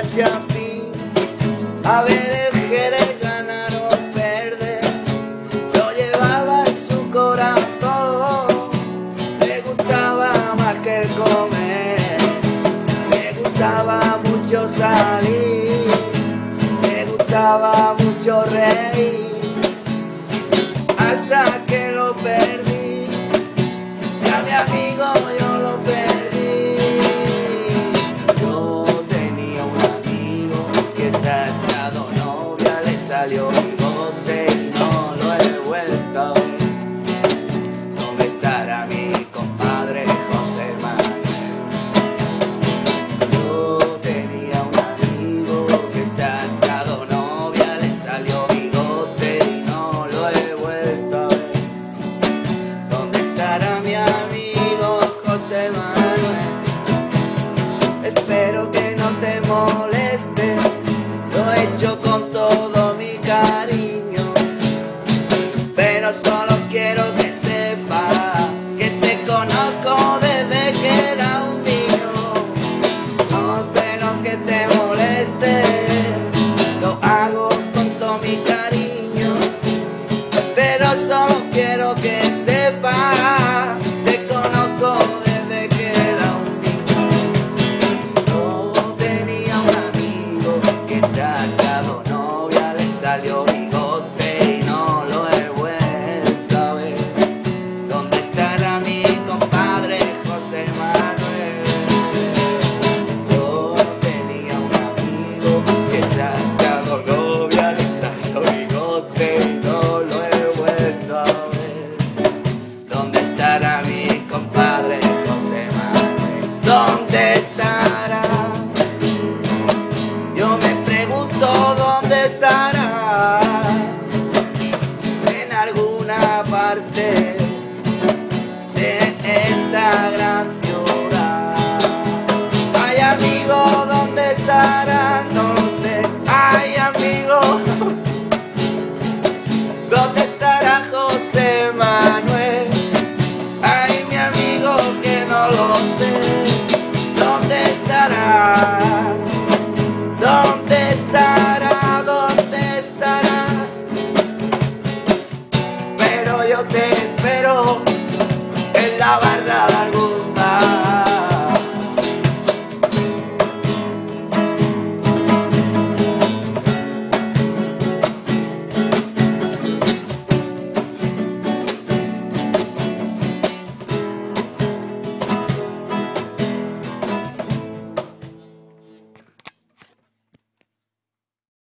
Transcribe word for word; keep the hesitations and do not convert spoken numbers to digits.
hacia fin. A ver el Jerez ganar o perder, lo llevaba en su corazón. Me gustaba más que comer, me gustaba mucho salir, me gustaba mucho reír, hasta que lo perdí. Ya mi amigo yo lo perdí. Yo tenía un amigo que se ha echado novia, le salió bigote y no lo he vuelto a ver. ¿Dónde estará mi compadre José Manuel? Yo tenía un amigo que se ha echado novia, le salió bigote y no lo he vuelto a ver. ¿Dónde estará mi amigo José Manuel? Espero que no te moleste, lo he hecho con todo mi cariño, pero solo quiero que sepas que te conozco desde que era un niño. No espero que te moleste, lo hago con todo mi cariño, pero solo quiero que sepas, te conozco desde que era un niño. Yo tenía un amigo que se ha echado novia, le salió bigote y no lo he vuelto a ver. ¿Dónde estará mi compadre José Manuel? Yo tenía un amigo que se ha echado novia, le salió bigote y no lo he vuelto a ver. ¿Dónde estará mi compadre José Manuel? ¿Dónde estará? Yo me pregunto dónde estará. En alguna parte de esta gran ciudad. Ay, amigo, ¿dónde estará? No lo sé. Ay, amigo, ¿dónde estará José Manuel? Ay, mi amigo, que no lo sé. ¿Dónde estará?